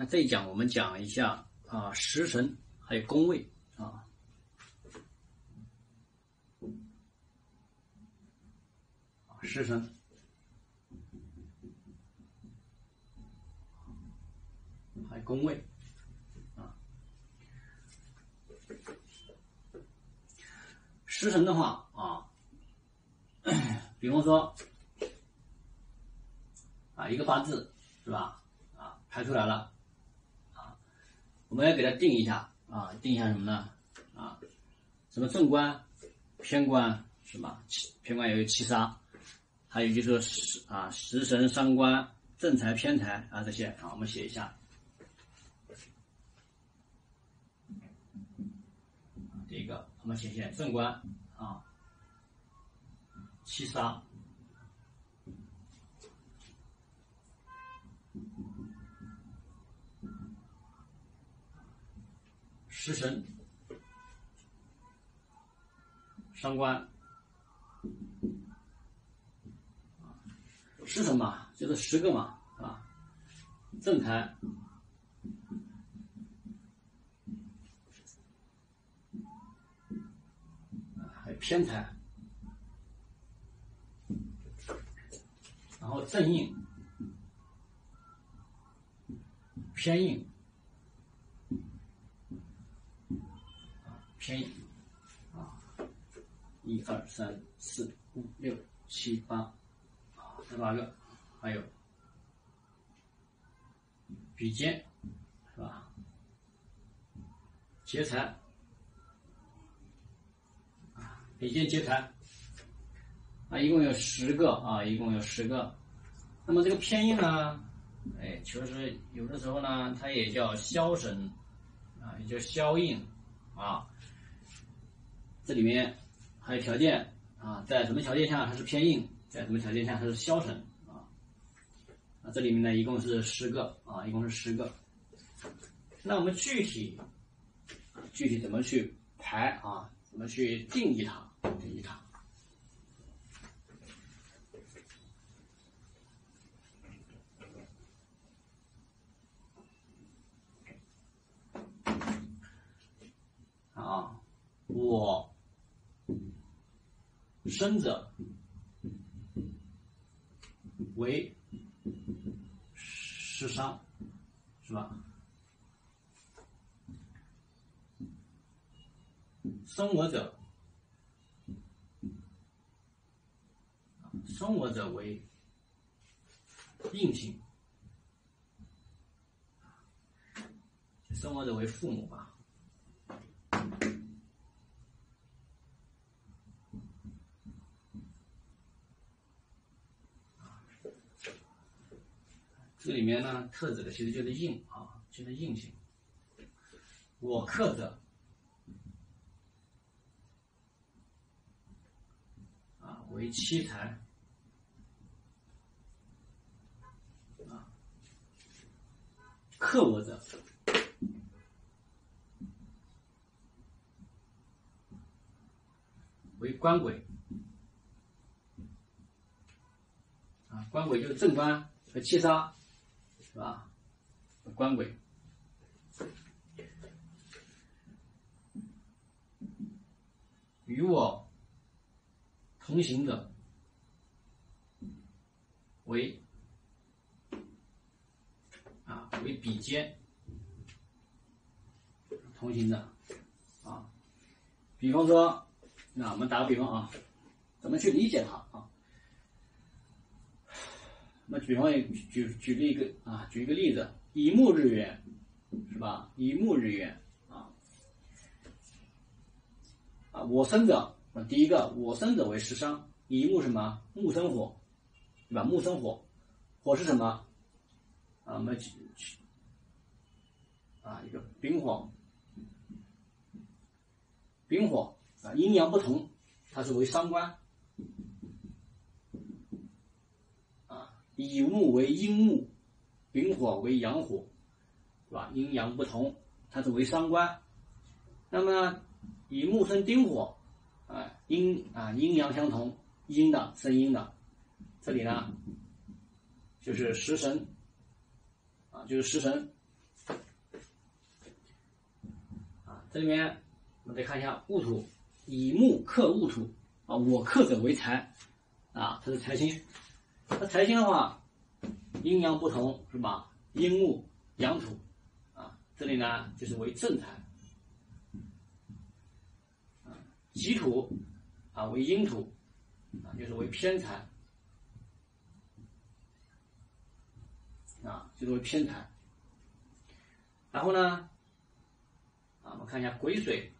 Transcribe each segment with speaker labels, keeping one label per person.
Speaker 1: 那这一讲我们讲一下食神还有宫位啊。食神还有宫位啊。食神的话啊，比方说一个八字是吧？排出来了我们要给它定一下定一下什么呢？什么正官、偏官是吧？偏官有七杀，还有就是食神、伤官、正财、偏财这些我们写一下。第一个我们写一下正官七杀。食神、伤官，食神嘛，就是10个嘛，是吧？正财、还有偏财，然后正印、偏印。偏印1、2、3、4、5、6、7、8这8个，还有比肩是吧？劫财比肩劫财一共有10个一共有10个。那么这个偏印呢，确实有的时候呢，它也叫消神也叫消印这里面还有条件在什么条件下它是偏印，在什么条件下它是消神这里面呢一共是10个一共是10个。那我们具体怎么去排怎么去定义它？我生者为食伤是吧？生我者为印星，生我者为父母吧。这里面呢，特指的其实就是印就是印星。我克者为妻财克我者为官鬼官鬼就是正官和七杀是吧？官鬼与我同行者为为比肩同行者比方说我们打个比方怎么去理解它那比方举一个例子，乙木日元是吧？乙木日元我生者第一个我生者为食伤，乙木什么？木生火对吧？木生火，火是什么我们一个丙火阴阳不同，它是为伤官乙木为阴木，丙火为阳火，是吧？阴阳不同，它是为伤官。那么乙木生丁火，阴阳相同，阴的生阴的，这里呢就是食神就是食神这里面我们再看一下戊土，乙木克戊土啊，我克者为财啊，它是财星。那财星的话，阴阳不同是吧？阴木阳土啊，这里呢就是为正财。己土啊为阴土啊，就是为偏财啊，就是为偏财。然后呢，我们看一下癸水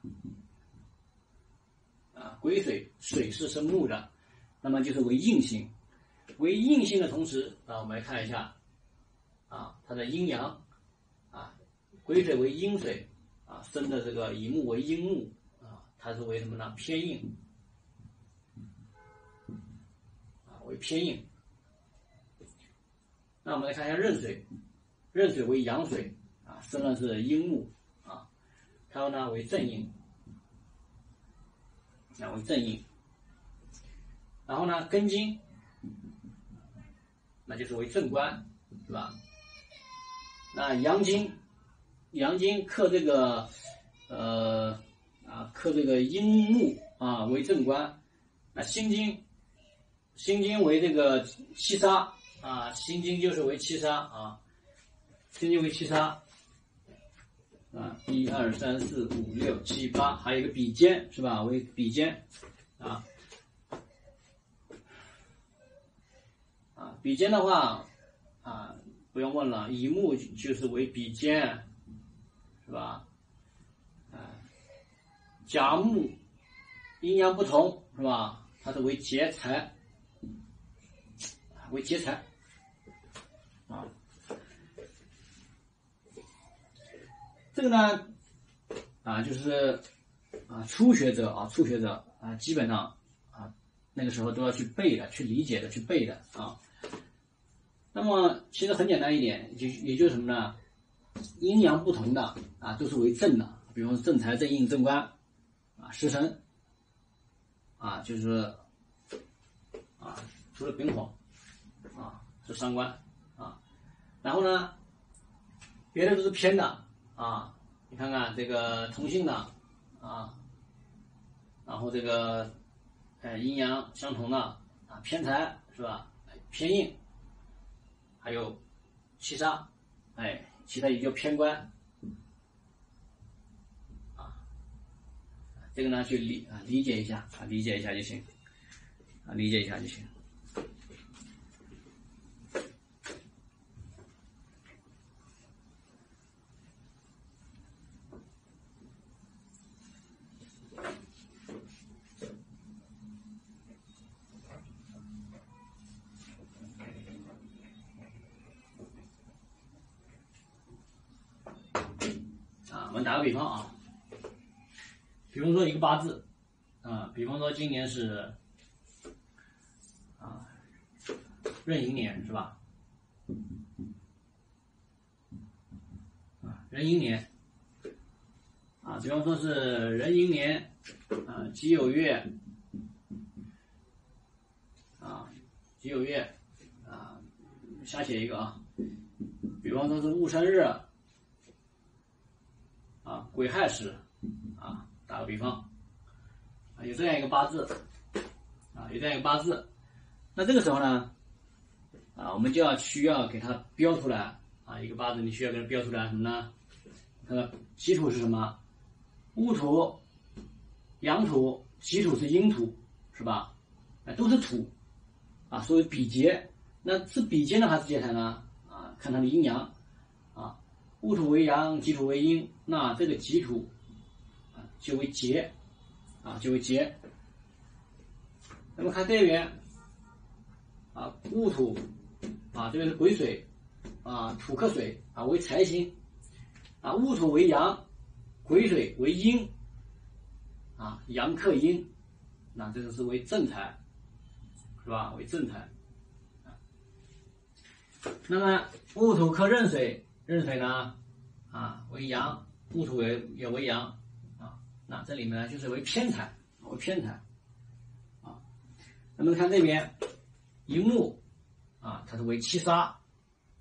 Speaker 1: 啊，癸水水是生木的，那么就是为印星。为印星的同时我们来看一下它的阴阳啊，癸水为阴水啊，生的这个乙木为阴木。它是为什么呢？偏硬为偏硬。那我们来看一下壬水，壬水为阳水啊，生的是阴木啊，它呢为正硬为正硬。然后呢，庚金那就是为正官，是吧？那阳金克这个克这个阴木为正官。那辛金为这个七杀辛金就是为七杀辛金为七杀1、2、3、4、5、6、7、8，还有一个比肩是吧？为比肩比肩的话不用问了，乙木就是为比肩是吧？甲木阴阳不同是吧？它是为劫财这个呢就是初学者基本上那个时候都要去背的，去理解的，去背的那么其实很简单一点，也就是什么呢？阴阳不同的都是为正的，比方说正财、正印、正官食神就是除了丙火是伤官然后呢，别的都是偏的你看看这个同性的然后这个阴阳相同的偏财是吧？偏印，还有七杀，其他也就偏官这个呢去理解一下理解一下就行理解一下就行。我们打个比方比如说一个八字比方说今年是壬寅年是吧？壬寅年比方说是壬寅年己酉月己酉月瞎写一个比方说是戊申日癸亥时打个比方有这样一个八字有这样一个八字，那这个时候呢我们就需要给它标出来一个八字你需要给它标出来什么呢？它的己土是什么？戊土、阳土，己土是阴土是吧？都是土所谓比劫，那是比肩呢还是劫财呢？看它的阴阳戊土为阳，己土为阴，那这个己土就为劫就为劫。那么看这边戊土这边是癸水土克水为财星戊土为阳，癸水为阴阳克阴，那这个是为正财是吧？为正财。那么戊土克壬水，壬水呢为阳，戊土也为阳那这里面呢就是为偏财为偏财那么看这边寅木它是为七杀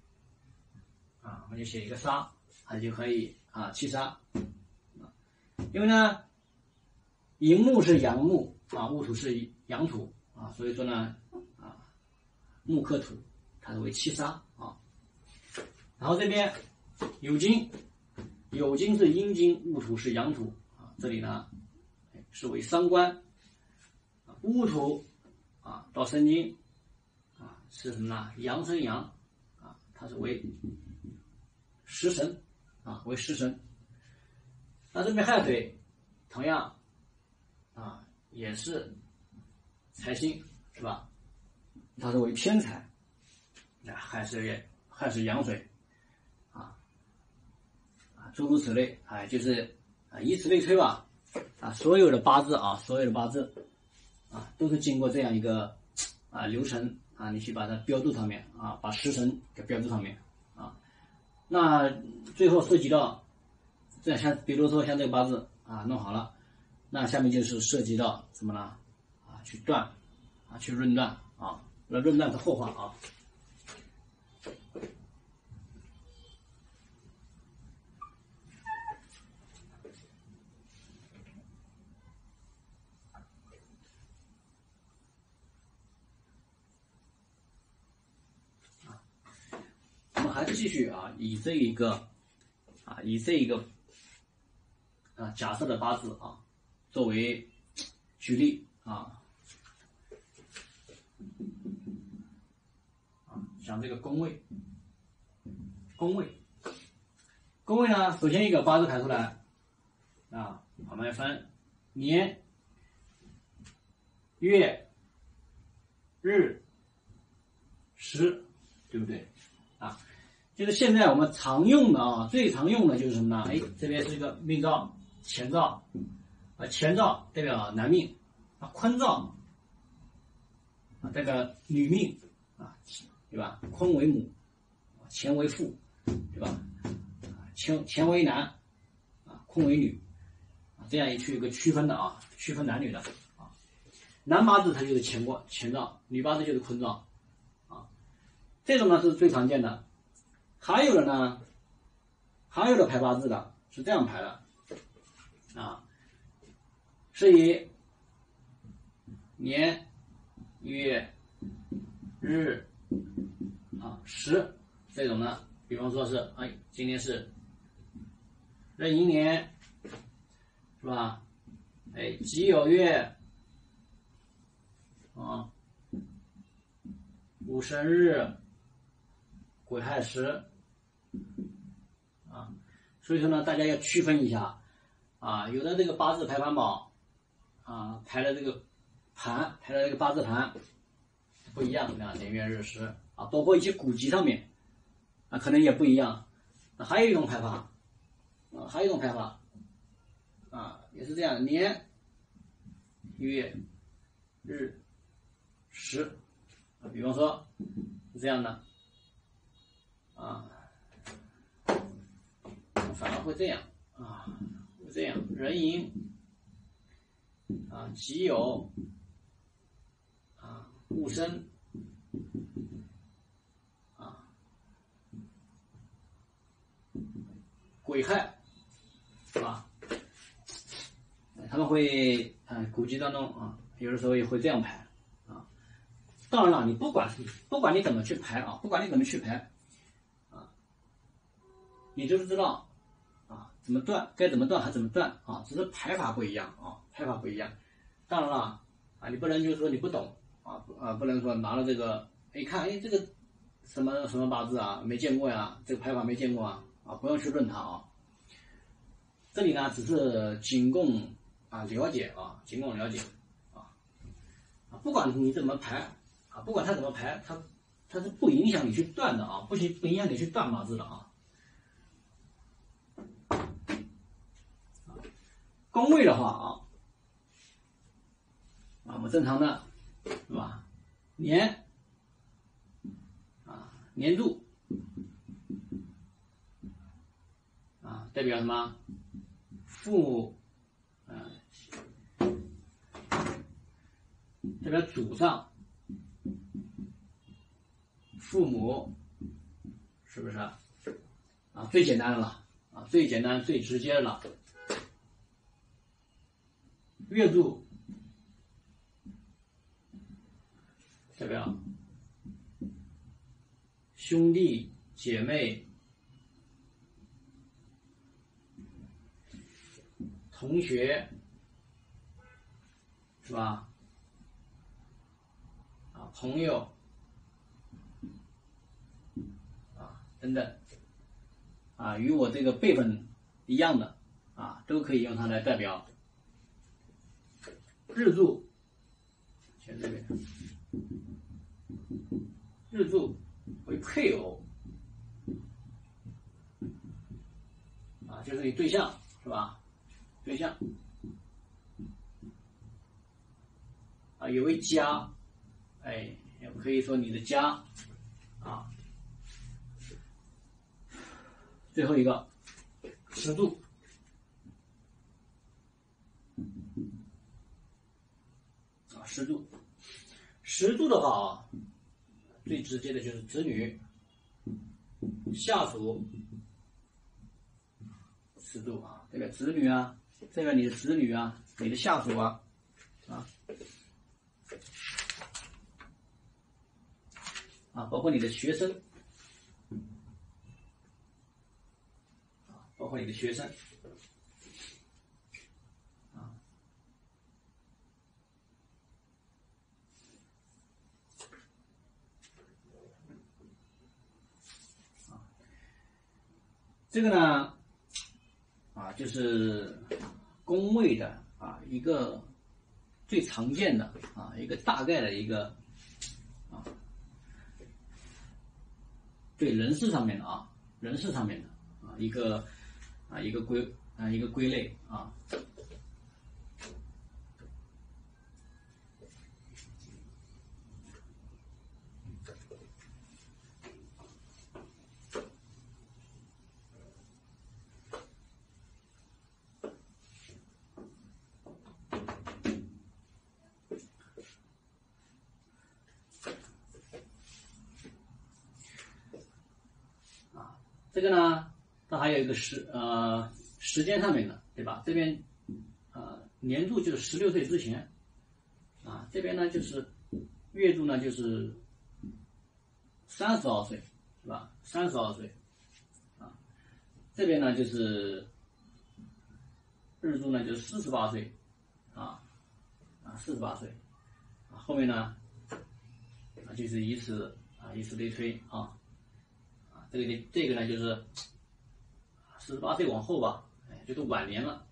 Speaker 1: 我们就写一个杀就可以七杀因为呢，寅木是阳木啊，戊土是阳土啊，所以说呢啊，木克土，它是为七杀啊。然后这边酉金，酉金是阴金，戊土是阳土啊，这里呢是为伤官，戊土啊到申金啊是什么呢？阳生阳啊，它是为食神啊，为食神。那这边亥水同样啊也是财星是吧？它是为偏财，那亥是阳水啊，诸如此类，哎，就是以此类推吧，所有的八字啊都是经过这样一个流程啊，你去把它标注上面啊，把食神给标注上面啊，那最后涉及到这像比如说像这个八字啊弄好了，那下面就是涉及到什么呢？去断去论断啊，论断是后话啊。我们还是继续以这一个假设的八字作为举例讲这个宫位呢，首先一个八字排出来我们分年、月、日、时，对不对就是现在我们常用的最常用的就是什么呢？这边是一个命兆、乾兆乾兆代表男命坤兆代表女命对吧？坤为母，乾为父，对吧？乾为男坤为女这样一个区分的区分男女的男八字它就是乾兆，女八字就是坤兆这种呢是最常见的。还有的排八字的是这样排的是以年、月、日时这种呢，比方说是今天是壬寅年是吧？己酉月戊申日癸亥时所以说呢，大家要区分一下有的这个八字排盘宝排的这个八字盘不一样年月日时包括一些古籍上面可能也不一样还有一种排法也是这样，年、月、日、时比方说是这样的反而会这样壬寅己酉戊申癸亥是吧？他们会古籍当中有的时候也会这样排当然了，你不管你怎么去排你就是知道怎么断，该怎么断还怎么断只是排法不一样当然了你不能就是说你不懂不能说拿了这个一看这个什么八字没见过呀，这个排法没见过不用去论它这里呢只是仅供了解不管你怎么排不管它怎么排，它是不影响你去断的不影响你去断八字的宫位的话我们正常的是吧？年年柱代表什么？父母代表祖上父母，是不是最简单的了最简单最直接的了月柱代表兄弟姐妹、同学，是吧？朋友等等与我这个辈分一样的都可以用它来代表。日柱，选这边，日柱为配偶就是你对象，是吧？对象也为家，也可以说你的家最后一个时柱，时柱的话最直接的就是子女、下属。时柱代表子女代表你的子女你的下属包括你的学生包括你的学生这个呢就是宫位的一个最常见的一个大概的一个对人事上面的人事上面的一个归类这个呢，它还有一个时间上面的，对吧？这边年柱就是16岁之前这边呢就是月柱呢就是32岁，是吧？32岁这边呢就是日柱呢就是48岁48岁后面呢就是以此类推这个呢就是48岁往后吧，就是晚年了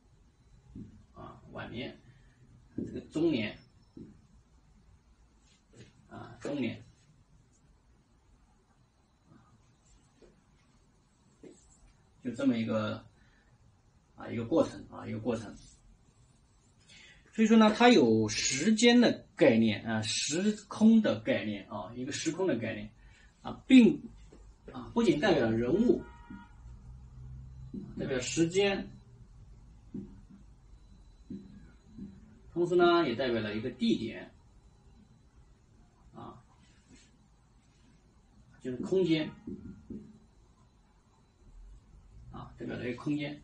Speaker 1: 晚年，这个中年中年就这么一个过程所以说呢，它有时间的概念时空的概念一个时空的概念并不仅代表人物，代表时间，同时呢也代表了一个地点就是空间代表了一个空间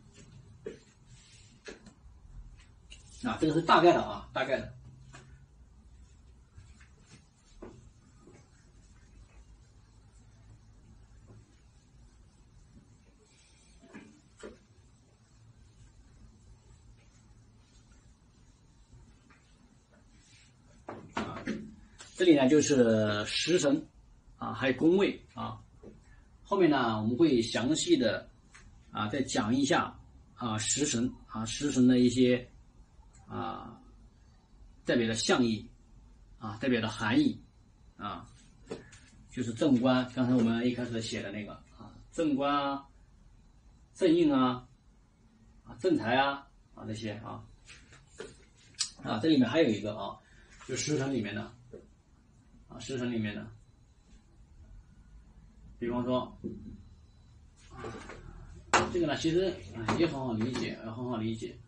Speaker 1: 这个是大概的大概的。这里呢就是食神还有宫位后面呢我们会详细的再讲一下食神的一些代表的象意代表的含义就是正官，刚才我们一开始写的那个正官正印正财这些这里面还有一个就食神里面的食神里面的，比方说这个呢其实也很好理解，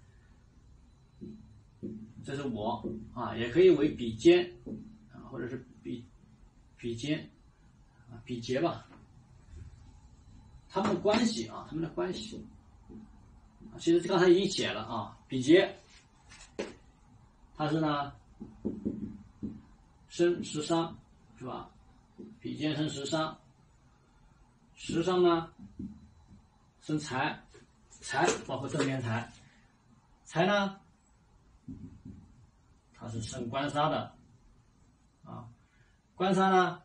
Speaker 1: 这是我也可以为比肩或者是比肩比劫吧，他们的关系其实刚才已经写了比劫它是呢生食伤，是吧？比肩生食伤，食伤呢生财，财包括正边财，财呢它是生官杀的啊，官杀呢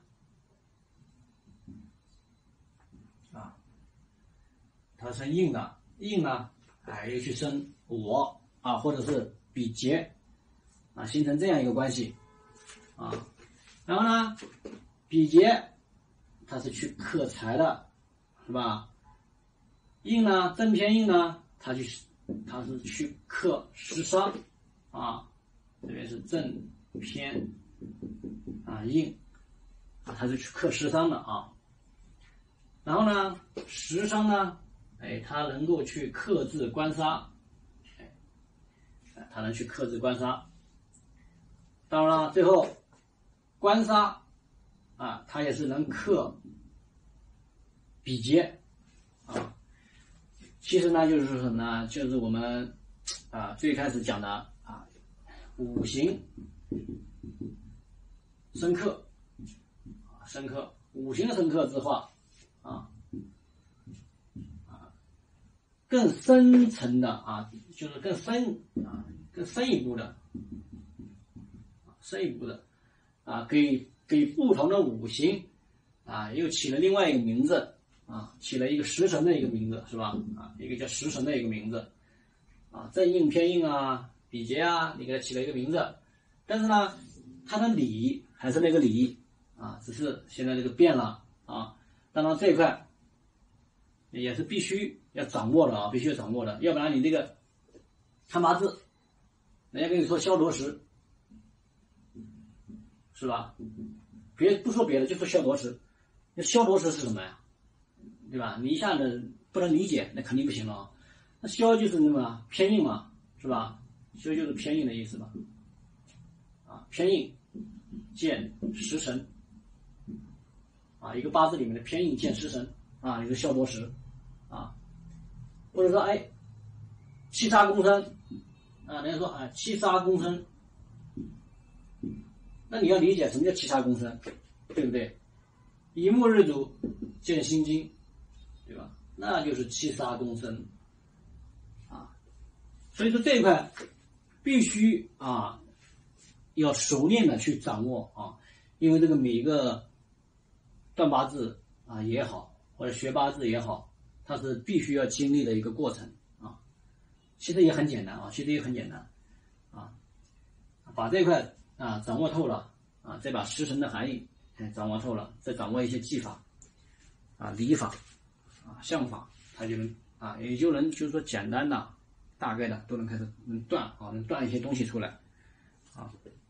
Speaker 1: 它生印的，印呢又去生我啊，或者是比劫啊，形成这样一个关系啊。然后呢，比劫它是去克财的，是吧？印呢，正偏印呢，它是去克食伤啊，这边是正偏印啊，它是去克食伤的啊。然后呢，食伤呢，它能够去克制官杀，它能去克制官杀。当然了，最后官杀啊，它也是能克比劫啊。其实呢，就是什么呢？就是我们最开始讲的啊，五行生克生克，五行的生克之化更深层的就是更深一步的给不同的五行又起了另外一个名字起了一个食神的一个名字，是吧？一个叫食神的一个名字正印偏印比劫你给它起了一个名字，但是呢，它的理还是那个理只是现在这个变了当然这一块也是必须要掌握的必须要掌握的，要不然你这个看八字，人家跟你说消夺时，是吧？不说别的，就说消夺时，那消夺时是什么呀？对吧？你一下子不能理解，那肯定不行了那消就是什么偏印嘛，是吧？消就是偏印的意思嘛。偏印见食神一个八字里面的偏印见食神一个消夺时或者说七杀公生人家说七杀公生，那你要理解什么叫七杀公生，对不对？乙木日主见辛金，对吧？那就是七杀公生所以说这一块必须要熟练的去掌握因为这个每一个断八字也好，或者学八字也好，它是必须要经历的一个过程其实也很简单把这一块掌握透了再把食神的含义掌握透了，再掌握一些技法理法相法，它就能也就能就是说简单的大概的都能开始能断一些东西出来